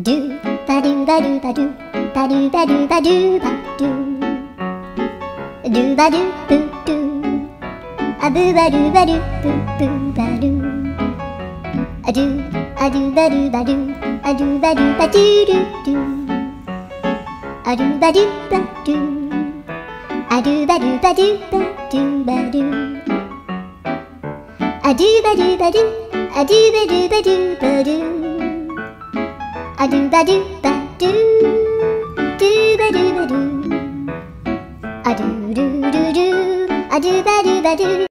ドゥバドゥバドゥバドゥバドゥバドゥバドゥバドゥドゥバドゥブドゥアブバドゥバドゥブブバドゥアドゥアドゥバドゥバドゥアドゥバドゥバドゥドゥドゥアドゥバドゥバドゥアドゥバドゥバドゥバドゥバドゥアドゥバドゥバドゥアドゥバドゥバドゥバドゥアドゥバドゥバドゥドゥバドゥバドゥアドゥルルルアドゥバドゥバドゥ